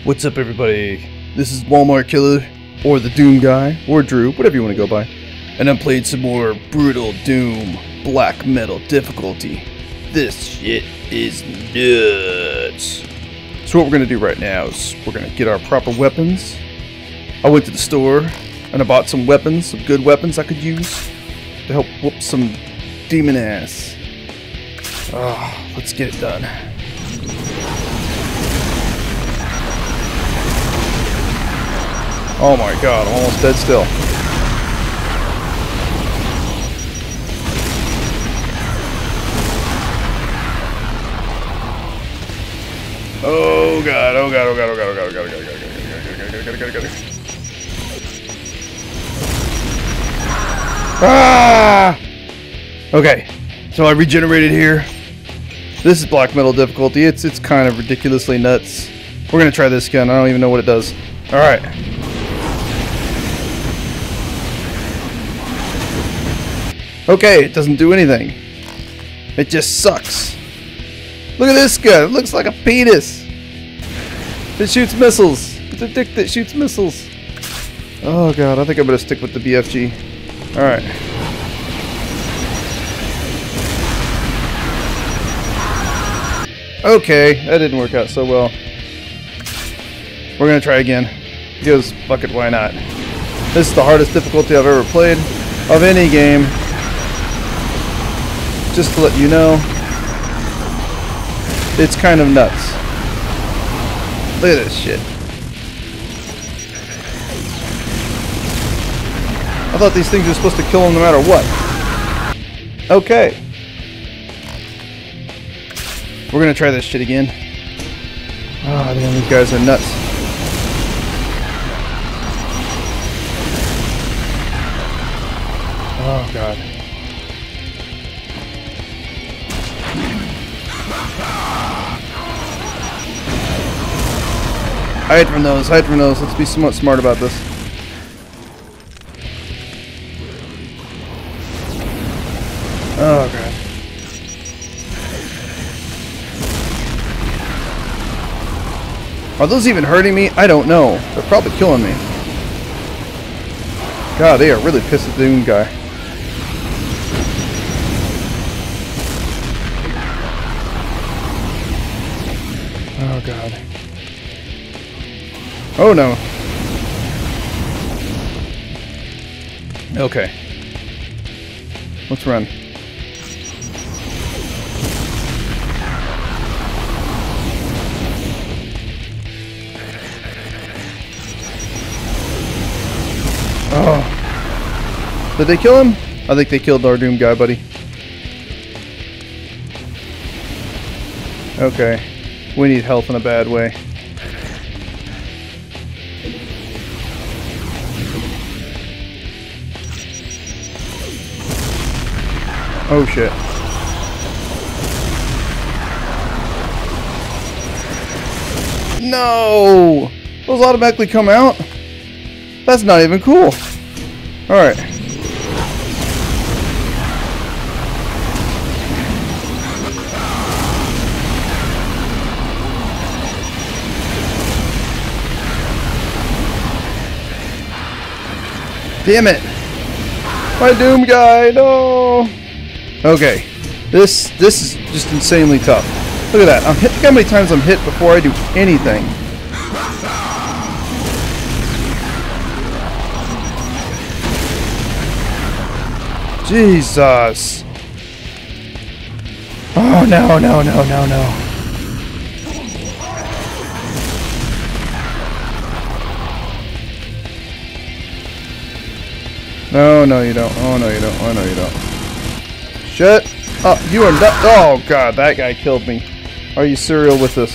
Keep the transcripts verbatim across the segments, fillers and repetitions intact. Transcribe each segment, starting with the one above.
What's up, everybody? This is Walmart Killer, or the Doom Guy, or Drew, whatever you want to go by. And I'm playing some more Brutal Doom Black Metal difficulty. This shit is nuts. So what we're going to do right now is we're going to get our proper weapons. I went to the store and I bought some weapons, some good weapons I could use to help whoop some demon ass. Oh, let's get it done. Oh my god, I'm almost dead still. Oh god, oh god, oh god, oh god, oh god, oh god, oh god, oh god, oh god, oh god, oh god, oh god, oh god. Ah! Okay, so I regenerated here. This is black metal difficulty. It's it's kind of ridiculously nuts. We're gonna try this gun. I don't even know what it does. All right. Okay, it doesn't do anything. It just sucks. Look at this gun. It looks like a penis. It shoots missiles. It's a dick that shoots missiles. Oh god, I think I'm gonna stick with the B F G. All right. Okay, that didn't work out so well. We're gonna try again. Because fuck it, why not? This is the hardest difficulty I've ever played of any game. Just to let you know, it's kind of nuts. Look at this shit. I thought these things were supposed to kill them no matter what. Okay. We're gonna try this shit again. Oh damn, these guys are nuts. Oh god. Hide from those, hide from those. Let's be somewhat smart about this. Oh god. Are those even hurting me? I don't know. They're probably killing me. God, they are really pissed at the Doom Guy. Oh god. Oh no. Okay. Let's run. Oh. Did they kill him? I think they killed our Doom Guy, buddy. Okay. We need health in a bad way. Oh shit. No! Those automatically come out? That's not even cool. Alright. Damn it! My Doom Guy, no! Okay, this this is just insanely tough. Look at that. I'm hit. Look how many times I'm hit before I do anything. Jesus! Oh no no no no no! No no you don't. Oh no you don't. Oh no you don't. Shut up, you are not. Oh god, that guy killed me. Are you serial with this?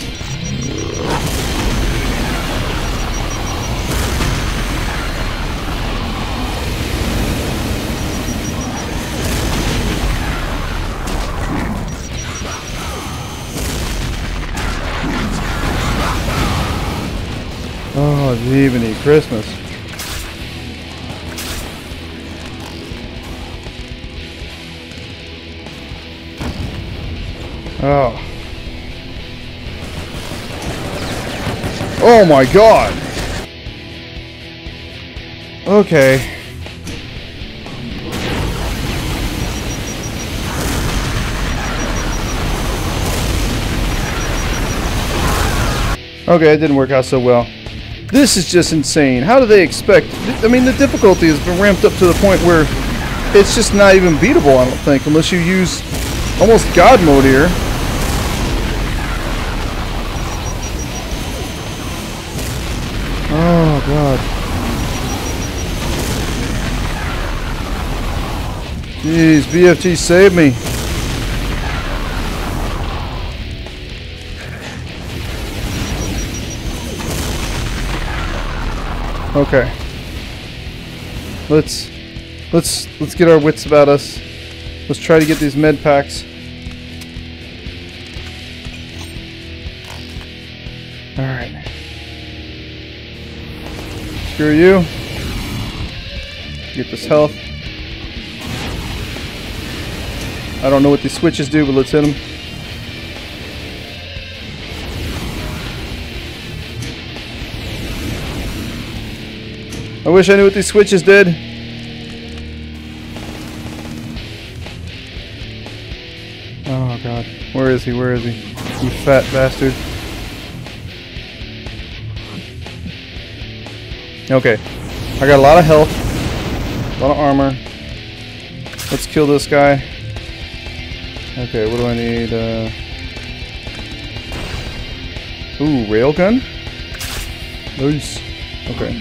Oh, Jiminy Christmas. Oh. Oh my god! Okay. Okay, it didn't work out so well. This is just insane. How do they expect... I mean, the difficulty has been ramped up to the point where it's just not even beatable, I don't think, unless you use almost God mode here. Oh, God. Jeez, B F G, save me. Okay. Let's let's let's get our wits about us. Let's try to get these med packs. All right. Screw you. Get this health. I don't know what these switches do, but let's hit them. I wish I knew what these switches did. Oh god. Where is he? Where is he? You fat bastard. Okay. I got a lot of health. A lot of armor. Let's kill this guy. Okay, what do I need? Uh... Ooh, railgun? Nice. Okay.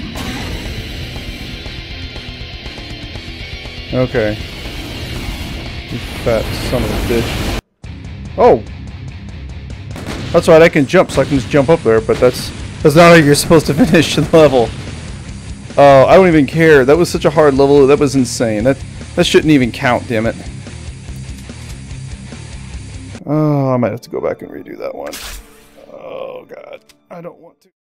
Okay. You fat son of a bitch. Oh! That's right, I can jump, so I can just jump up there, but that's that's not how you're supposed to finish the level. Oh, I don't even care. That was such a hard level. That was insane. That that shouldn't even count, damn it. Oh, I might have to go back and redo that one. Oh god. I don't want to.